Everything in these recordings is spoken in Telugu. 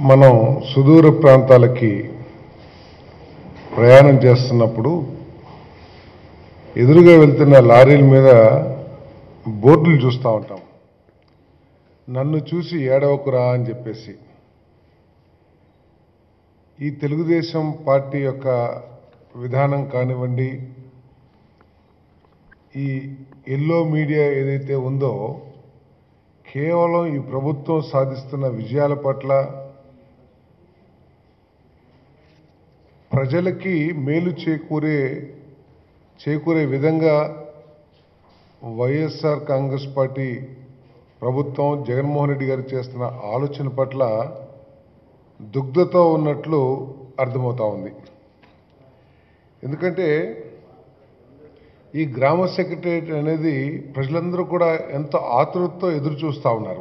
మనం సుదూర ప్రాంతాలకి ప్రయాణం చేస్తున్నప్పుడు ఎదురుగా వెళ్తున్న లారీల మీద బోర్డులు చూస్తూ ఉంటాం. నన్ను చూసి ఏడవకురా అని చెప్పేసి. ఈ తెలుగుదేశం పార్టీ యొక్క విధానం కానివ్వండి, ఈ ఎల్లో మీడియా ఏదైతే ఉందో కేవలం ఈ ప్రభుత్వం సాధిస్తున్న విజయాల పట్ల ప్రజలకి మేలు చేకూరే విధంగా వైఎస్ఆర్ కాంగ్రెస్ పార్టీ ప్రభుత్వం జగన్మోహన్ రెడ్డి గారు చేస్తున్న ఆలోచన పట్ల దుగ్ధతో ఉన్నట్లు అర్థమవుతా ఉంది. ఎందుకంటే ఈ గ్రామ సెక్రటేరియట్ అనేది ప్రజలందరూ కూడా ఎంతో ఆతృతతో ఎదురు చూస్తూ ఉన్నారు.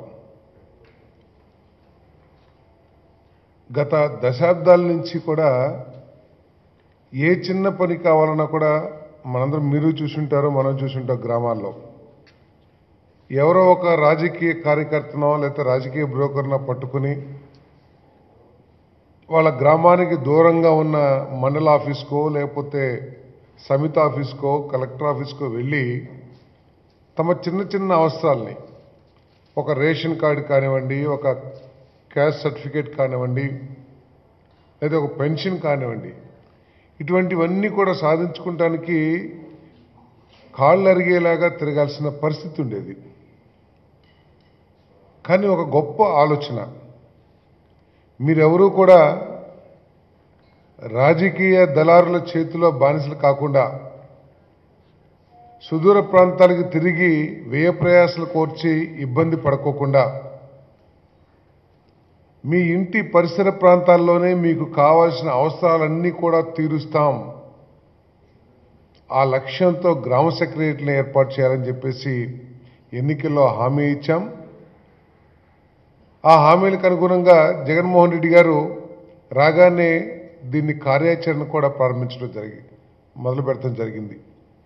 గత దశాబ్దాల నుంచి కూడా ఏ చిన్న పని కావాలన్నా కూడా మనందరం మీరు చూసుంటారో మనం చూసుంటాం. గ్రామాల్లో ఎవరో ఒక రాజకీయ కార్యకర్తనో లేకపోతే రాజకీయ బ్రోకర్నో పట్టుకుని వాళ్ళ గ్రామానికి దూరంగా ఉన్న మండల ఆఫీస్కో లేకపోతే సమితి ఆఫీస్కో కలెక్టర్ ఆఫీస్కో వెళ్ళి తమ చిన్న చిన్న అవసరాలని, ఒక రేషన్ కార్డు కానివ్వండి, ఒక క్యాస్ట్ సర్టిఫికేట్ కానివ్వండి, లేదా ఒక పెన్షన్ కానివ్వండి, ఇటువంటివన్నీ కూడా సాధించుకోవటానికి కాళ్ళు అరిగేలాగా తిరగాల్సిన పరిస్థితి ఉండేది. కానీ ఒక గొప్ప ఆలోచన, మీరెవరూ కూడా రాజకీయ దళారుల చేతిలో బానిసలు కాకుండా సుదూర ప్రాంతాలకు తిరిగి వ్యయ ప్రయాసాలు కోర్చి ఇబ్బంది పడుకోకుండా మీ ఇంటి పరిసర ప్రాంతాల్లోనే మీకు కావాల్సిన అవసరాలన్నీ కూడా తీరుస్తాం, ఆ లక్ష్యంతో గ్రామ సెక్రటరీని ఏర్పాటు చేయాలని చెప్పేసి ఎన్నికల్లో హామీ ఇచ్చాం. ఆ హామీలకు అనుగుణంగా జగన్మోహన్ రెడ్డి గారు రాగానే దీన్ని కార్యాచరణ కూడా మొదలు పెడతాం జరిగింది.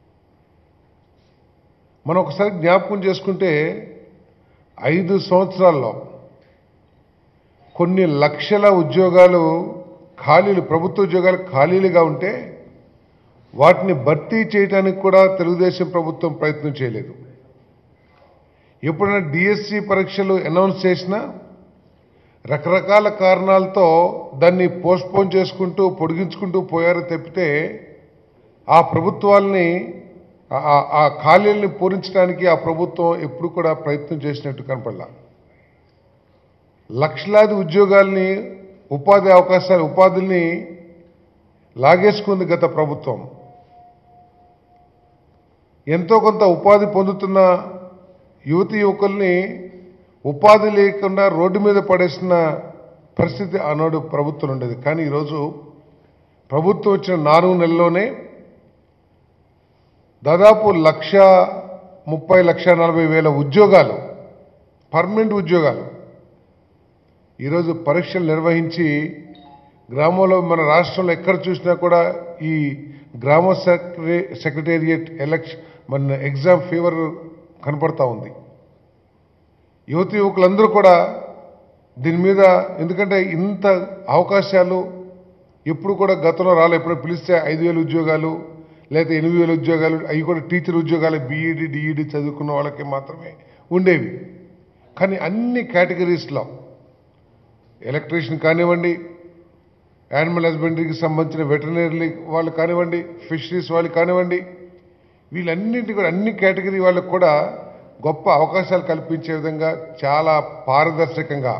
మనం ఒకసారి జ్ఞాపకం చేసుకుంటే 5 సంవత్సరాల్లో కొన్ని లక్షల ఉద్యోగాలు ప్రభుత్వ ఉద్యోగాలు ఖాళీలుగా ఉంటే వాటిని భర్తీ చేయడానికి కూడా తెలుగుదేశం ప్రభుత్వం ప్రయత్నం చేయలేదు. ఎప్పుడైనా డిఎస్సి పరీక్షలు అనౌన్స్ చేసినా రకరకాల కారణాలతో దాన్ని పోస్ట్పోన్ చేసుకుంటూ పొడిగించుకుంటూ పోయారో తప్పితే ఆ ప్రభుత్వాల్ని ఆ ఖాళీల్ని పూరించడానికి ఆ ప్రభుత్వం ఎప్పుడు కూడా ప్రయత్నం చేసినట్టు కనపడలా. లక్షలాది ఉద్యోగాల్ని ఉపాధుల్ని లాగేసుకుంది గత ప్రభుత్వం. ఎంతో కొంత ఉపాధి పొందుతున్న యువకుల్ని ఉపాధి లేకుండా రోడ్డు మీద పడేసిన పరిస్థితి ఆనాడు ప్రభుత్వం ఉండేది. కానీ ఈరోజు ప్రభుత్వం వచ్చిన 4 నెలల్లోనే దాదాపు 1,30,40,000 ఉద్యోగాలు, పర్మనెంట్ ఉద్యోగాలు ఈరోజు పరీక్షలు నిర్వహించి గ్రామంలో మన రాష్ట్రంలో ఎక్కడ చూసినా కూడా ఈ గ్రామ సెక్రటేరియట్ మన ఎగ్జామ్ ఫీవర్ కనపడతా ఉంది. యువకులందరూ కూడా దీని మీద, ఎందుకంటే ఇంత అవకాశాలు ఎప్పుడు కూడా గతంలో రాలే. ఎప్పుడు పిలిస్తే 5,000 ఉద్యోగాలు లేదా 8,000 ఉద్యోగాలు, అవి కూడా టీచర్ ఉద్యోగాలు బీఈడి డిఈడి చదువుకున్న వాళ్ళకి మాత్రమే ఉండేవి. కానీ అన్ని కేటగిరీస్లో ఎలక్ట్రీషియన్ కానివ్వండి, యానిమల్ హస్బెండరీకి సంబంధించిన వెటర్నరీ వాళ్ళు కానివ్వండి, ఫిషరీస్ వాళ్ళు కానివ్వండి, వీళ్ళన్నింటి కూడా అన్ని కేటగిరీ వాళ్ళకు కూడా గొప్ప అవకాశాలు కల్పించే విధంగా చాలా పారదర్శకంగా,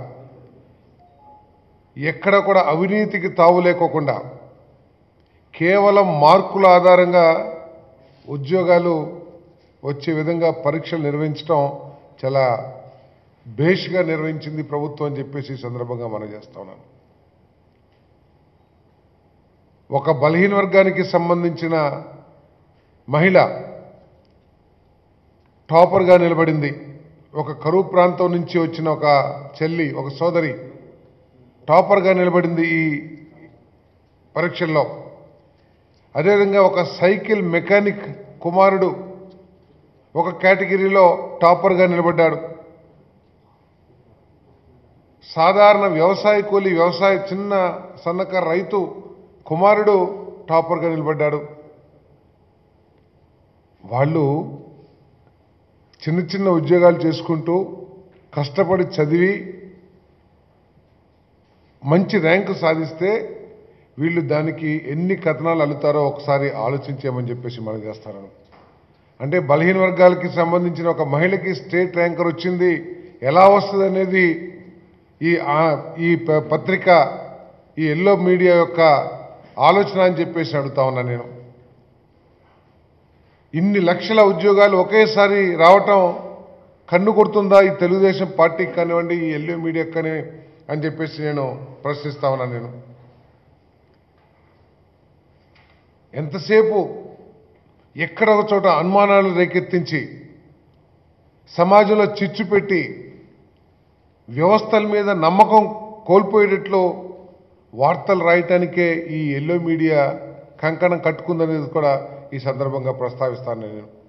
ఎక్కడ కూడా అవినీతికి తావు లేకోకుండా కేవలం మార్కుల ఆధారంగా ఉద్యోగాలు వచ్చే విధంగా పరీక్షలు నిర్వహించడం చాలా బేష్గా నిర్వహించింది ప్రభుత్వం అని చెప్పేసి ఈ సందర్భంగా మనం చేస్తా ఉన్నాను. ఒక బలహీన వర్గానికి సంబంధించిన మహిళ టాపర్గా నిలబడింది. ఒక కరువు ప్రాంతం నుంచి వచ్చిన ఒక చెల్లి, ఒక సోదరి టాపర్గా నిలబడింది ఈ పరీక్షల్లో. అదేవిధంగా ఒక సైకిల్ మెకానిక్ కుమారుడు ఒక కేటగిరీలో టాపర్గా నిలబడ్డాడు. సాధారణ వ్యవసాయ కూలి వ్యవసాయ చిన్న సన్నకారు రైతు కుమారుడు టాపర్గా నిలబడ్డాడు. వాళ్ళు చిన్న చిన్న ఉద్యోగాలు చేసుకుంటూ కష్టపడి చదివి మంచి ర్యాంకు సాధిస్తే వీళ్ళు దానికి ఎన్ని కథనాలు అల్లుతారో ఒకసారి ఆలోచించేయమని చెప్పేసి మనం చేస్తాను. అంటే బలహీన వర్గాలకి సంబంధించిన ఒక మహిళకి స్టేట్ ర్యాంకర్ వచ్చింది, ఎలా వస్తుంది అనేది ఈ పత్రిక ఈ ఎల్లో మీడియా యొక్క ఆలోచన అని చెప్పేసి అడుగుతా ఉన్నా నేను. ఇన్ని లక్షల ఉద్యోగాలు ఒకేసారి రావటం కన్ను కొడుతుందా ఈ తెలుగుదేశం పార్టీకి కానివ్వండి, ఈ ఎల్లో మీడియాకి కానీ అని చెప్పేసి నేను ప్రశ్నిస్తా ఉన్నాను. నేను ఎంతసేపు ఎక్కడ ఒక చోట అనుమానాలు రేకెత్తించి సమాజంలో చిచ్చు పెట్టి వ్యవస్థల మీద నమ్మకం కోల్పోయేటట్లు వార్తలు రాయటానికే ఈ ఎల్లో మీడియా కంకణం కట్టుకుందనేది కూడా ఈ సందర్భంగా ప్రస్తావిస్తాను నేను.